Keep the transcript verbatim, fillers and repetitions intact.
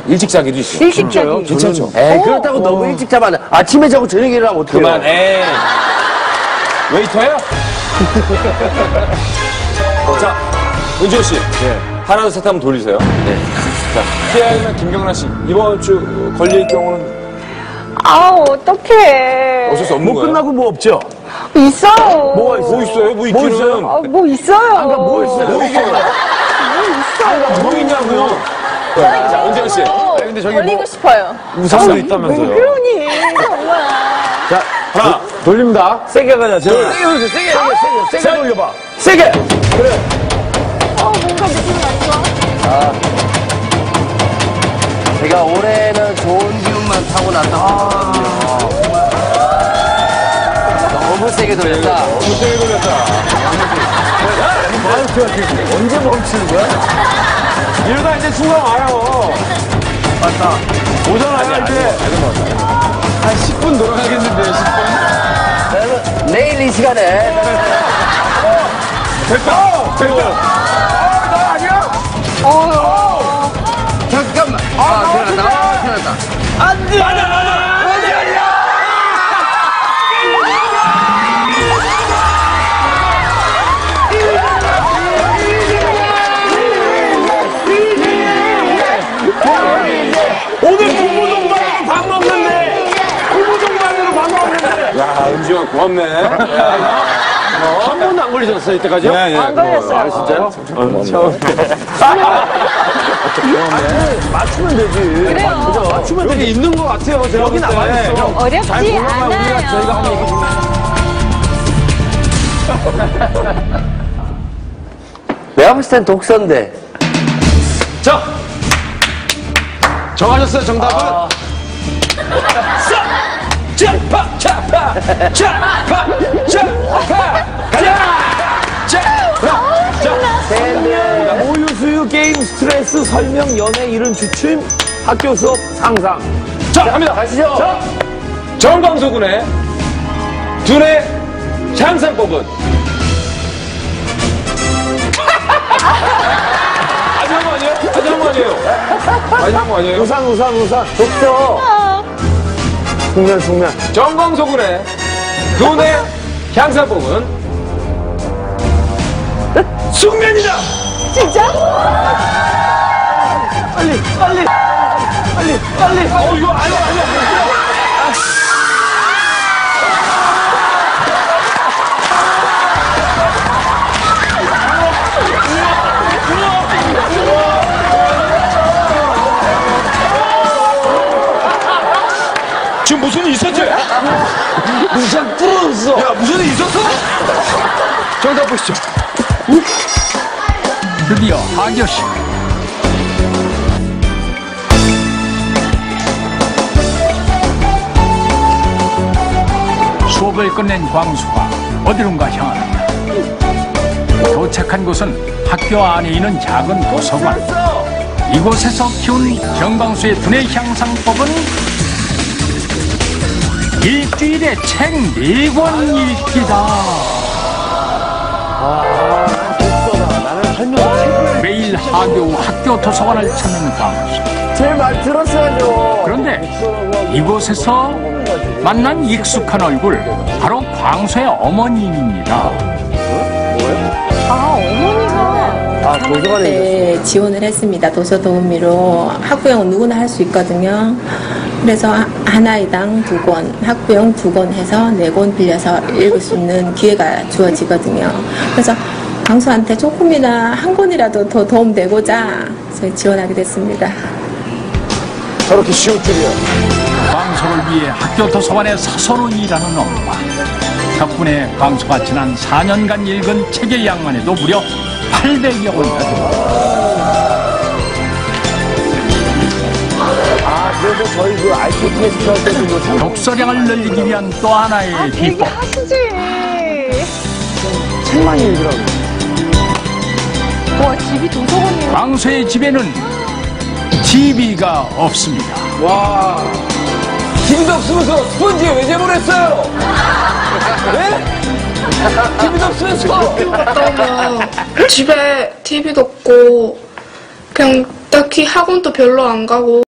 일찍 자기도 있어. 일찍 자기. 괜찮죠? 에이, 그렇다고 어. 너무 일찍 자면 안 돼. 아침에 자고 저녁에 일어나면 어떡해요? 그만, 에이. 웨이터야? 자, 은지호 씨. 네. 하나, 둘, 셋 한번 돌리세요. 네. 자, 피아이나 김경란 씨. 이번 주 걸릴 경우는. 아, 어떡해. 어쩔 수 없는 뭐 거예요? 끝나고 뭐 없죠? 있어요. 뭐가 있어요? 뭐 있어요? 뭐 있기는. 있어요? 아, 뭐 있어요. 아까 뭐 있어요? 뭐 있어요? 뭐 있어요. 뭐 있냐고요? 자, 은지호 씨. 아니, 근데 저기 걸리고 뭐 싶어요. 우산도 왜 있다면서요? 그러니, 정말. 자, 하나. 돌립니다. 세게 가자. 세게 돌려, 세게, 세게, 세게, 세게 돌려봐. 세게! 그래. 아, 뭔가 느낌이 안 좋아. 제가 올해는 좋은 기운만 타고 났다고 그러거든요. 너무 세게 돌렸다. 너무 세게 돌렸다. 언제 멈추는 거야? 이러다 이제 순간 와요. 맞다. 오잖아요, 이제. 한 십 분 돌아가겠는데요, 십 분? 내일 이 시간에. 됐다! 됐다! 어, 나 아니야? 어, 잠깐만. 아, 큰일 났다. 아, 큰일 났다. 안 돼! 맞아, 맞아! 어디 아니야! 오늘 부부동반으로 밥 먹는데! 부부동반으로 밥 먹는데! 야, 은지가 고맙네. 한 번도 안 걸리셨어요, 이때까지요? 네, 네. 안 걸렸어요. 아, 진짜요? 맞추면 되지. 그래요. 그죠? 맞추면 되지. 여기 있는 것 같아요, 제가 여기 나와 있어. 어렵지 않아요. 저희가 한 얘기 좀 내가 봤을 땐 독서인데. 자! 정하셨어요, 정답은? 짜파! 짜파! 짜파! 짜파! 가자! 짜파! 자! 모유 수유 게임 스트레스 설명 연애 이런 주춤 학교 수업 상상. 자, 갑니다. 가시죠. 자, 정광수군의 두뇌 향상법은 아직 한 거 아니에요? 아직 한 거 아니에요? 아직 한 거 아니에요? 우산 우산 우산. 독서. 숙면 숙면. 정광수군의 두뇌 향상법은 숙면이다! 진짜? 빨리 빨리 빨리 빨리. 어, 이거 아니야, 아니야. 지금 무슨 일 있었지? 우산 부러졌어. 야, 무슨 일 있었어? 정답 보시죠. 드디어 하교시 수업을 끝낸 광수가 어디론가 향합니다. 도착한 곳은 학교 안에 있는 작은 도서관. 이곳에서 키운 정광수의 두뇌 향상법은 일주일에 책 네 권 읽기다. 매일 하교 학교 도서관을 찾는 광수. 제 말 들었어야죠. 그런데 이곳에서 만난 익숙한 얼굴, 바로 광수의 어머님입니다. 아, 어머니가. 아, 도서관에 네, 지원을 했습니다. 도서 도우미로. 학부형은 누구나 할 수 있거든요. 그래서 한 아이당 두 권, 학부형 두 권 해서 네 권 빌려서 읽을 수 있는 기회가 주어지거든요. 그래서 광수한테 조금이나 한 권이라도 더 도움되고자 저희 지원하게 됐습니다. 저렇게 쉬울 줄이야. 광수를 위해 학교 도서관에 사서로 일하는 엄마. 덕분에 광수가 지난 사 년간 읽은 책의 양만 해도 무려 팔백여 권이나 됩니다. 아, 그래서 저희 그 아이큐 테스트 할 때도 이거 참. 독서량을 늘리기 위한 또 하나의 아, 되게 비법. 하시지. 책만 읽으라고. 와, 집이 도서관이에요. 광수의 집에는 티비가 없습니다. 와. TV도 없으면서 스펀지에 왜 제보했어요? 네? TV도 없으면서. 집에 티비도 없고 그냥 딱히 학원도 별로 안 가고